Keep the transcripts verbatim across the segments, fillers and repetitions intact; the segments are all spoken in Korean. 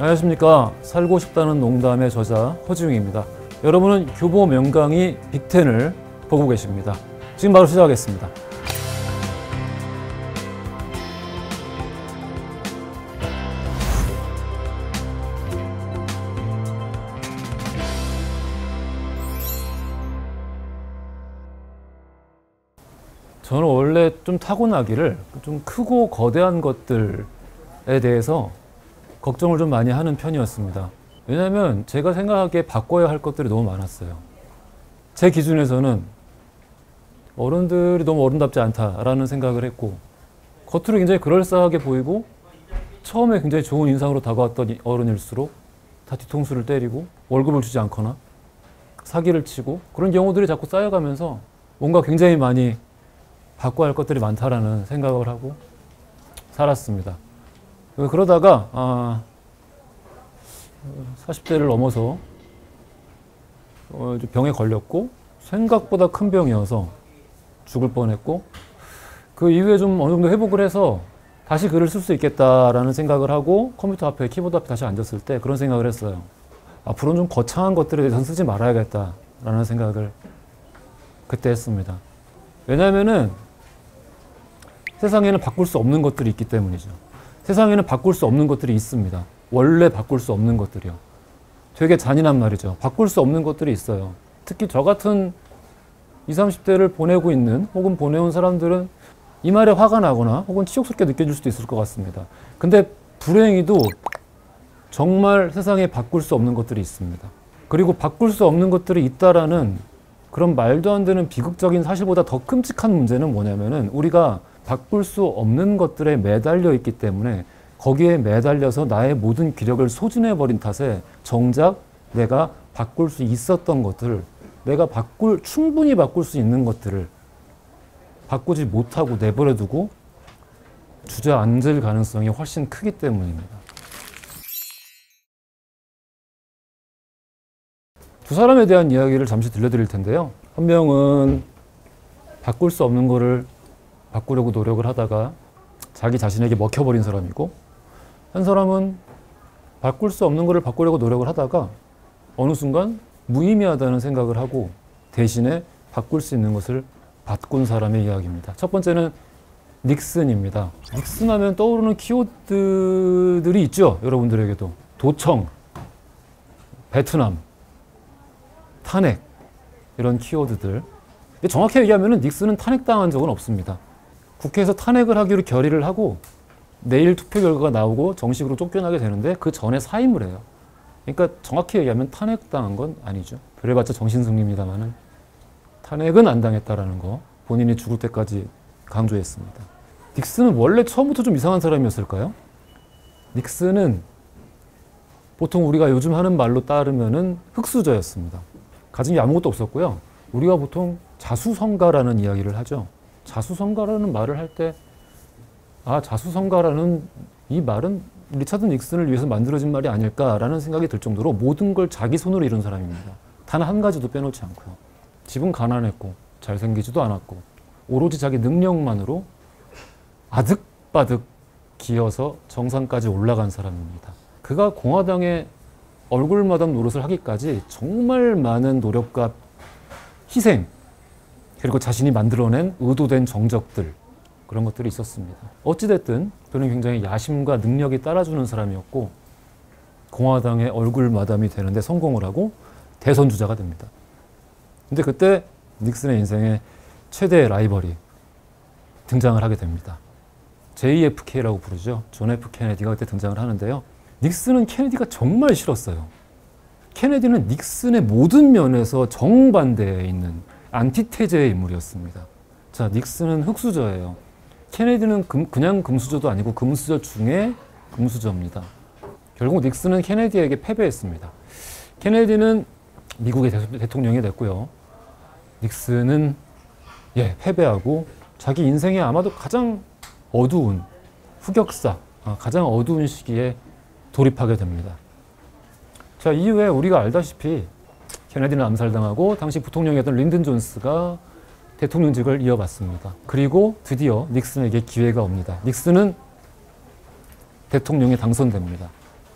안녕하십니까. 살고 싶다는 농담의 저자 허지웅입니다. 여러분은 교보 명강의 빅텐을 보고 계십니다. 지금 바로 시작하겠습니다. 저는 원래 좀 타고나기를 좀 크고 거대한 것들에 대해서 걱정을 좀 많이 하는 편이었습니다. 왜냐하면 제가 생각하기에 바꿔야 할 것들이 너무 많았어요. 제 기준에서는 어른들이 너무 어른답지 않다라는 생각을 했고, 겉으로 굉장히 그럴싸하게 보이고 처음에 굉장히 좋은 인상으로 다가왔던 어른일수록 다 뒤통수를 때리고 월급을 주지 않거나 사기를 치고 그런 경우들이 자꾸 쌓여가면서 뭔가 굉장히 많이 바꿔야 할 것들이 많다라는 생각을 하고 살았습니다. 그러다가 아, 사십 대를 넘어서 병에 걸렸고 생각보다 큰 병이어서 죽을 뻔했고, 그 이후에 좀 어느 정도 회복을 해서 다시 글을 쓸 수 있겠다라는 생각을 하고 컴퓨터 앞에 키보드 앞에 다시 앉았을 때 그런 생각을 했어요. 앞으로는 좀 거창한 것들에 대해서는 쓰지 말아야겠다라는 생각을 그때 했습니다. 왜냐하면은 세상에는 바꿀 수 없는 것들이 있기 때문이죠. 세상에는 바꿀 수 없는 것들이 있습니다. 원래 바꿀 수 없는 것들이요. 되게 잔인한 말이죠. 바꿀 수 없는 것들이 있어요. 특히 저 같은 이십, 삼십 대를 보내고 있는 혹은 보내온 사람들은 이 말에 화가 나거나 혹은 치욕스럽게 느껴질 수도 있을 것 같습니다. 근데 불행히도 정말 세상에 바꿀 수 없는 것들이 있습니다. 그리고 바꿀 수 없는 것들이 있다라는 그런 말도 안 되는 비극적인 사실보다 더 끔찍한 문제는 뭐냐면은 우리가 바꿀 수 없는 것들에 매달려 있기 때문에 거기에 매달려서 나의 모든 기력을 소진해버린 탓에 정작 내가 바꿀 수 있었던 것들, 내가 바꿀, 충분히 바꿀 수 있는 것들을 바꾸지 못하고 내버려두고 주저앉을 가능성이 훨씬 크기 때문입니다. 두 사람에 대한 이야기를 잠시 들려드릴 텐데요. 한 명은 바꿀 수 없는 거를 바꾸려고 노력을 하다가 자기 자신에게 먹혀버린 사람이고, 한 사람은 바꿀 수 없는 거를 바꾸려고 노력을 하다가 어느 순간 무의미하다는 생각을 하고 대신에 바꿀 수 있는 것을 바꾼 사람의 이야기입니다. 첫 번째는 닉슨입니다. 닉슨 하면 떠오르는 키워드들이 있죠. 여러분들에게도. 도청, 베트남, 탄핵, 이런 키워드들. 근데 정확히 얘기하면 닉슨은 탄핵당한 적은 없습니다. 국회에서 탄핵을 하기로 결의를 하고 내일 투표 결과가 나오고 정식으로 쫓겨나게 되는데 그 전에 사임을 해요. 그러니까 정확히 얘기하면 탄핵당한 건 아니죠. 그래봤자 정신승리입니다만은 탄핵은 안 당했다라는 거 본인이 죽을 때까지 강조했습니다. 닉슨은 원래 처음부터 좀 이상한 사람이었을까요? 닉슨은 보통 우리가 요즘 하는 말로 따르면은 흙수저였습니다. 가진 게 아무것도 없었고요. 우리가 보통 자수성가라는 이야기를 하죠. 자수성가라는 말을 할 때, 아, 자수성가라는 이 말은 리차드 닉슨을 위해서 만들어진 말이 아닐까라는 생각이 들 정도로 모든 걸 자기 손으로 이룬 사람입니다. 단 한 가지도 빼놓지 않고요. 집은 가난했고 잘생기지도 않았고 오로지 자기 능력만으로 아득바득 기어서 정상까지 올라간 사람입니다. 그가 공화당의 얼굴마담 노릇을 하기까지 정말 많은 노력과 희생, 그리고 자신이 만들어낸 의도된 정적들, 그런 것들이 있었습니다. 어찌됐든 그는 굉장히 야심과 능력이 따라주는 사람이었고 공화당의 얼굴 마담이 되는데 성공을 하고 대선 주자가 됩니다. 근데 그때 닉슨의 인생에 최대의 라이벌이 등장을 하게 됩니다. 제이에프케이라고 부르죠. 존 에프 케네디가 그때 등장을 하는데요. 닉슨은 케네디가 정말 싫었어요. 케네디는 닉슨의 모든 면에서 정반대에 있는 안티테제의 인물이었습니다. 자, 닉슨은 흙수저예요. 케네디는 금, 그냥 금수저도 아니고 금수저 중에 금수저입니다. 결국 닉슨은 케네디에게 패배했습니다. 케네디는 미국의 대통령이 됐고요. 닉슨은 예, 패배하고 자기 인생에 아마도 가장 어두운 흑역사, 가장 어두운 시기에 돌입하게 됩니다. 자, 이후에 우리가 알다시피 케네디는 암살당하고 당시 부통령이었던 린든 존스가 대통령직을 이어받습니다. 그리고 드디어 닉슨에게 기회가 옵니다. 닉슨은 대통령에 당선됩니다.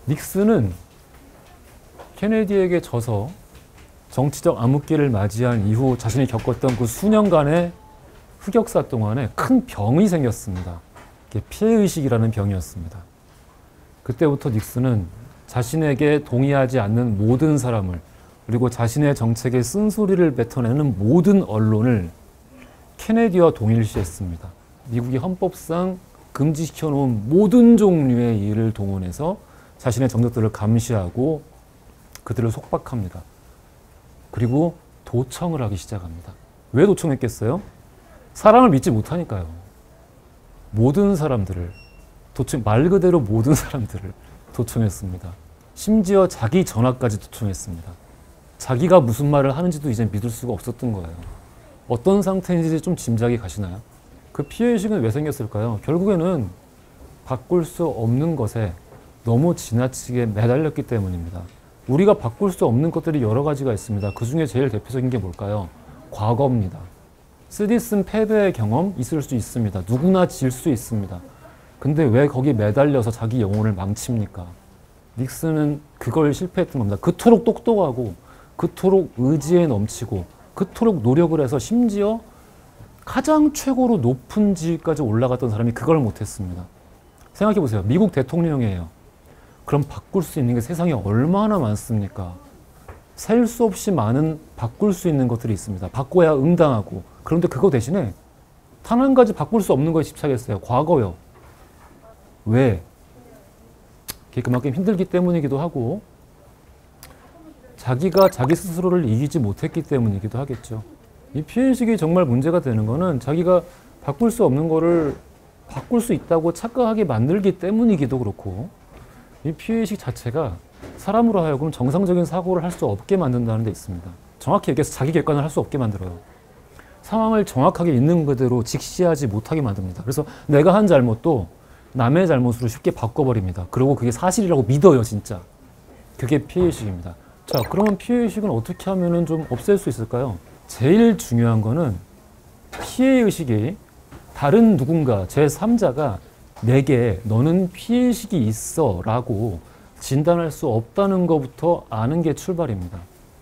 닉슨은 케네디에게 져서 정치적 암흑기를 맞이한 이후 자신이 겪었던 그 수년간의 흑역사 동안에 큰 병이 생겼습니다. 이게 피해의식이라는 병이었습니다. 그때부터 닉슨은 자신에게 동의하지 않는 모든 사람을, 그리고 자신의 정책에 쓴소리를 뱉어내는 모든 언론을 케네디와 동일시했습니다. 미국이 헌법상 금지시켜 놓은 모든 종류의 일을 동원해서 자신의 정적들을 감시하고 그들을 속박합니다. 그리고 도청을 하기 시작합니다. 왜 도청했겠어요? 사람을 믿지 못하니까요. 모든 사람들을 도청, 말 그대로 모든 사람들을 도청했습니다. 심지어 자기 전화까지 도청했습니다. 자기가 무슨 말을 하는지도 이제 믿을 수가 없었던 거예요. 어떤 상태인지 좀 짐작이 가시나요? 그 피해의식은 왜 생겼을까요? 결국에는 바꿀 수 없는 것에 너무 지나치게 매달렸기 때문입니다. 우리가 바꿀 수 없는 것들이 여러 가지가 있습니다. 그 중에 제일 대표적인 게 뭘까요? 과거입니다. 쓰디쓴 패배의 경험 있을 수 있습니다. 누구나 질 수 있습니다. 근데 왜 거기에 매달려서 자기 영혼을 망칩니까? 닉슨은 그걸 실패했던 겁니다. 그토록 똑똑하고 그토록 의지에 넘치고 그토록 노력을 해서 심지어 가장 최고로 높은 지위까지 올라갔던 사람이 그걸 못했습니다. 생각해 보세요. 미국 대통령이에요. 그럼 바꿀 수 있는 게 세상에 얼마나 많습니까? 셀 수 없이 많은 바꿀 수 있는 것들이 있습니다. 바꿔야 응당하고. 그런데 그거 대신에 단 한 가지 바꿀 수 없는 거에 집착했어요. 과거요. 왜? 그게 그만큼 힘들기 때문이기도 하고 자기가 자기 스스로를 이기지 못했기 때문이기도 하겠죠. 이 피해의식이 정말 문제가 되는 거는 자기가 바꿀 수 없는 거를 바꿀 수 있다고 착각하게 만들기 때문이기도 그렇고, 이 피해의식 자체가 사람으로 하여금 정상적인 사고를 할 수 없게 만든다는 데 있습니다. 정확히 얘기해서 자기 객관을 할 수 없게 만들어요. 상황을 정확하게 있는 그대로 직시하지 못하게 만듭니다. 그래서 내가 한 잘못도 남의 잘못으로 쉽게 바꿔버립니다. 그리고 그게 사실이라고 믿어요, 진짜. 그게 피해의식입니다. 자, 그러면 피해의식은 어떻게 하면 좀 없앨 수 있을까요? 제일 중요한 거는 피해의식이 다른 누군가, 제삼자가 내게 너는 피해의식이 있어 라고 진단할 수 없다는 것부터 아는 게 출발입니다.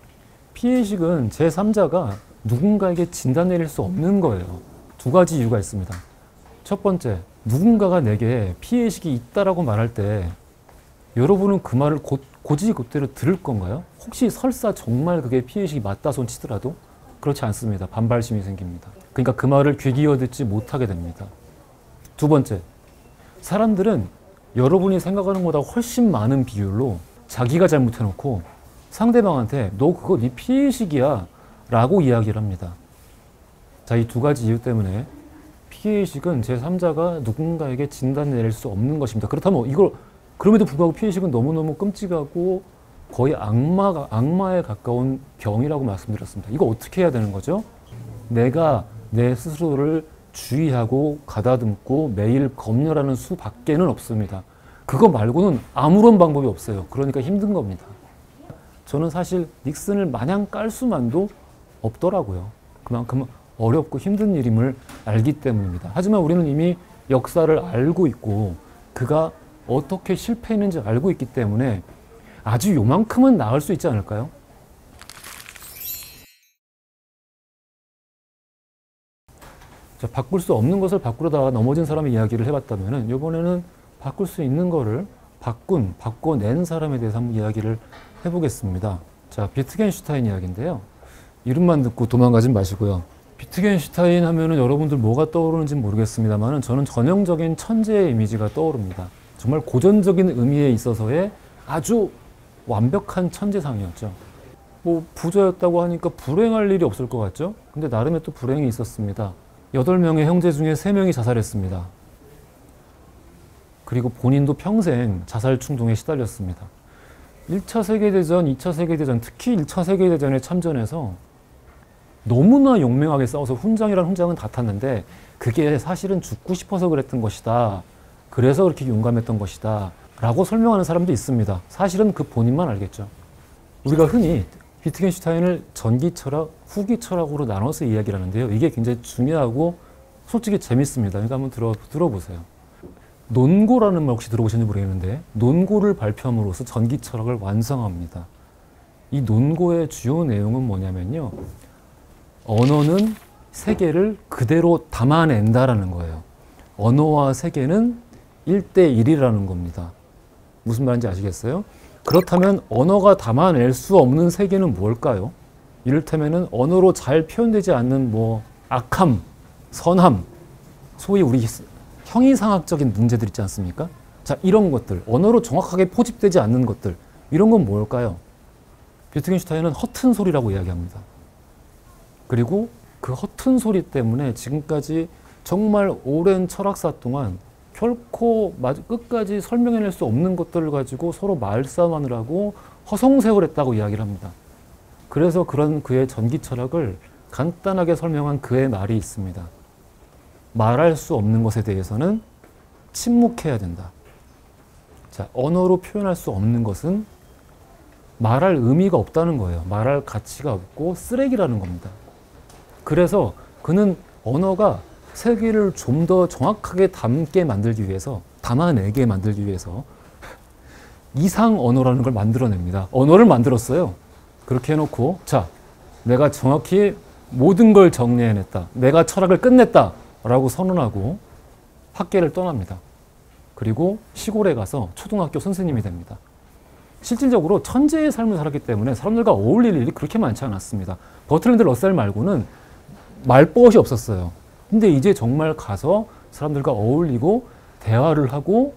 피해의식은 제삼자가 누군가에게 진단 내릴 수 없는 거예요. 두 가지 이유가 있습니다. 첫 번째, 누군가가 내게 피해의식이 있다라고 말할 때 여러분은 그 말을 곧, 고지god대로 들을 건가요? 혹시 설사 정말 그게 피해의식이 맞다 손 치더라도? 그렇지 않습니다. 반발심이 생깁니다. 그러니까 그 말을 귀 기어 듣지 못하게 됩니다. 두 번째, 사람들은 여러분이 생각하는 것보다 훨씬 많은 비율로 자기가 잘못해놓고 상대방한테 너 그거 네 피해의식이야 라고 이야기를 합니다. 자, 이 두 가지 이유 때문에 피해의식은 제삼자가 누군가에게 진단 내릴 수 없는 것입니다. 그렇다면 이걸 그럼에도 불구하고 피해의식은 너무너무 끔찍하고 거의 악마가, 악마에 가까운 병이라고 말씀드렸습니다. 이거 어떻게 해야 되는 거죠? 내가 내 스스로를 주의하고 가다듬고 매일 검열하는 수밖에는 없습니다. 그거 말고는 아무런 방법이 없어요. 그러니까 힘든 겁니다. 저는 사실 닉슨을 마냥 깔 수만도 없더라고요. 그만큼 어렵고 힘든 일임을 알기 때문입니다. 하지만 우리는 이미 역사를 알고 있고 그가 어떻게 실패했는지 알고 있기 때문에 아주 요만큼은 나을 수 있지 않을까요? 자, 바꿀 수 없는 것을 바꾸려다가 넘어진 사람의 이야기를 해봤다면 이번에는 바꿀 수 있는 거를 바꾼, 바꿔낸 사람에 대해서 한번 이야기를 해보겠습니다. 자, 비트겐슈타인 이야기인데요. 이름만 듣고 도망가진 마시고요. 비트겐슈타인 하면은 여러분들 뭐가 떠오르는지 모르겠습니다만 저는 전형적인 천재의 이미지가 떠오릅니다. 정말 고전적인 의미에 있어서의 아주 완벽한 천재상이었죠. 뭐 부자였다고 하니까 불행할 일이 없을 것 같죠? 근데 나름의 또 불행이 있었습니다. 여덟 명의 형제 중에 세 명이 자살했습니다. 그리고 본인도 평생 자살 충동에 시달렸습니다. 일 차 세계대전, 이 차 세계대전, 특히 일 차 세계대전에 참전해서 너무나 용맹하게 싸워서 훈장이란 훈장은 다 탔는데 그게 사실은 죽고 싶어서 그랬던 것이다. 그래서 그렇게 용감했던 것이다. 라고 설명하는 사람도 있습니다. 사실은 그 본인만 알겠죠. 우리가 흔히 비트겐슈타인을 전기 철학, 후기 철학으로 나눠서 이야기를 하는데요. 이게 굉장히 중요하고 솔직히 재밌습니다. 그러니까 한번 들어, 들어보세요. 논고라는 말 혹시 들어보셨는지 모르겠는데 논고를 발표함으로써 전기 철학을 완성합니다. 이 논고의 주요 내용은 뭐냐면요. 언어는 세계를 그대로 담아낸다라는 거예요. 언어와 세계는 일 대 일이라는 겁니다. 무슨 말인지 아시겠어요? 그렇다면 언어가 담아낼 수 없는 세계는 뭘까요? 이를테면은 언어로 잘 표현되지 않는 뭐 악함, 선함, 소위 우리 형이상학적인 문제들 있지 않습니까? 자, 이런 것들, 언어로 정확하게 포집되지 않는 것들, 이런 건 뭘까요? 비트겐슈타인은 허튼 소리라고 이야기합니다. 그리고 그 허튼 소리 때문에 지금까지 정말 오랜 철학사 동안 결코 끝까지 설명해낼 수 없는 것들을 가지고 서로 말싸움하느라고 허송세월했다고 이야기를 합니다. 그래서 그런 그의 전기 철학을 간단하게 설명한 그의 말이 있습니다. 말할 수 없는 것에 대해서는 침묵해야 된다. 자, 언어로 표현할 수 없는 것은 말할 의미가 없다는 거예요. 말할 가치가 없고 쓰레기라는 겁니다. 그래서 그는 언어가 세계를 좀 더 정확하게 담게 만들기 위해서, 담아내게 만들기 위해서 이상 언어라는 걸 만들어냅니다. 언어를 만들었어요. 그렇게 해놓고 자, 내가 정확히 모든 걸 정리해냈다. 내가 철학을 끝냈다. 라고 선언하고 학계를 떠납니다. 그리고 시골에 가서 초등학교 선생님이 됩니다. 실질적으로 천재의 삶을 살았기 때문에 사람들과 어울릴 일이 그렇게 많지 않았습니다. 버트랜드 러셀 말고는 말벗이 없었어요. 근데 이제 정말 가서 사람들과 어울리고 대화를 하고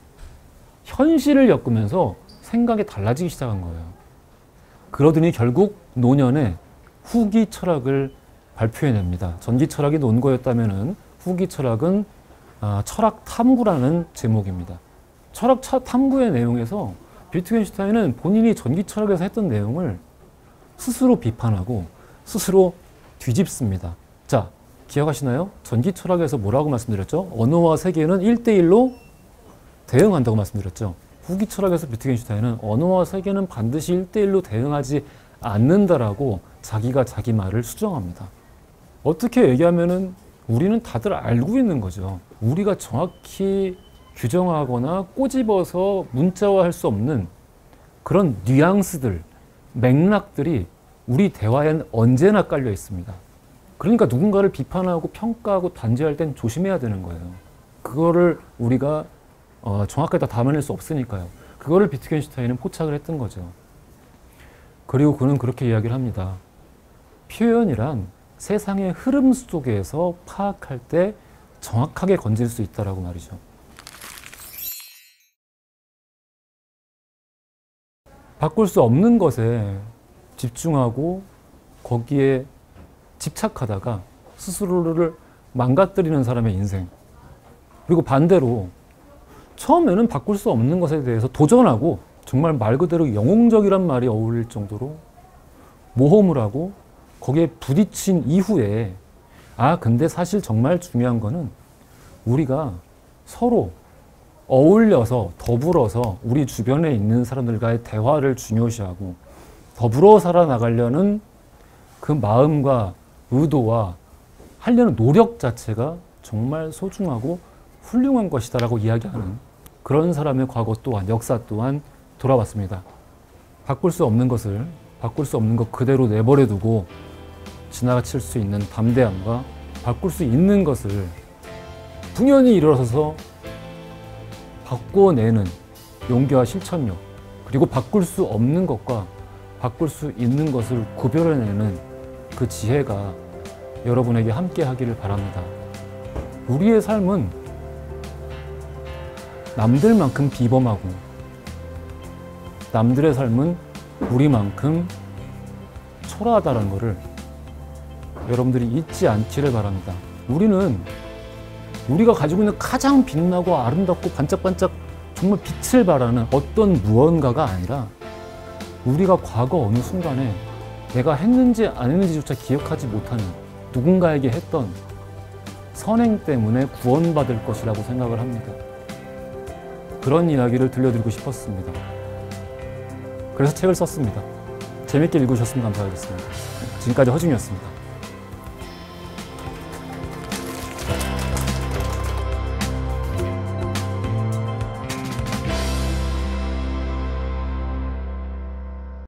현실을 엮으면서 생각이 달라지기 시작한 거예요. 그러더니 결국 노년에 후기 철학을 발표해냅니다. 전기 철학이 논거였다면은 후기 철학은 아, 철학 탐구라는 제목입니다. 철학 탐구의 내용에서 비트겐슈타인은 본인이 전기 철학에서 했던 내용을 스스로 비판하고 스스로 뒤집습니다. 자, 기억하시나요? 전기 철학에서 뭐라고 말씀드렸죠? 언어와 세계는 일 대 일로 대응한다고 말씀드렸죠. 후기 철학에서 비트겐슈타인은 언어와 세계는 반드시 일 대 일로 대응하지 않는다라고 자기가 자기 말을 수정합니다. 어떻게 얘기하면은 우리는 다들 알고 있는 거죠. 우리가 정확히 규정하거나 꼬집어서 문자화할 수 없는 그런 뉘앙스들, 맥락들이 우리 대화엔 언제나 깔려 있습니다. 그러니까 누군가를 비판하고 평가하고 단죄할 땐 조심해야 되는 거예요. 그거를 우리가 어, 정확하게 다 담아낼 수 없으니까요. 그거를 비트겐슈타인은 포착을 했던 거죠. 그리고 그는 그렇게 이야기를 합니다. 표현이란 세상의 흐름 속에서 파악할 때 정확하게 건질 수 있다라고 말이죠. 바꿀 수 없는 것에 집중하고 거기에 집착하다가 스스로를 망가뜨리는 사람의 인생. 그리고 반대로 처음에는 바꿀 수 없는 것에 대해서 도전하고 정말 말 그대로 영웅적이란 말이 어울릴 정도로 모험을 하고 거기에 부딪힌 이후에 아 근데 사실 정말 중요한 거는 우리가 서로 어울려서 더불어서 우리 주변에 있는 사람들과의 대화를 중요시하고 더불어 살아나가려는 그 마음과 의도와 하려는 노력 자체가 정말 소중하고 훌륭한 것이다라고 이야기하는 그런 사람의 과거 또한 역사 또한 돌아왔습니다. 바꿀 수 없는 것을 바꿀 수 없는 것 그대로 내버려 두고 지나칠 수 있는 담대함과 바꿀 수 있는 것을 분연히 일어서서 바꿔내는 용기와 실천력, 그리고 바꿀 수 없는 것과 바꿀 수 있는 것을 구별해내는 그 지혜가 여러분에게 함께 하기를 바랍니다. 우리의 삶은 남들만큼 비범하고 남들의 삶은 우리만큼 초라하다는 것을 여러분들이 잊지 않기를 바랍니다. 우리는 우리가 가지고 있는 가장 빛나고 아름답고 반짝반짝 정말 빛을 발하는 어떤 무언가가 아니라 우리가 과거 어느 순간에 내가 했는지 안 했는지조차 기억하지 못하는 누군가에게 했던 선행 때문에 구원받을 것이라고 생각을 합니다. 그런 이야기를 들려드리고 싶었습니다. 그래서 책을 썼습니다. 재밌게 읽으셨으면 감사하겠습니다. 지금까지 허중이었습니다.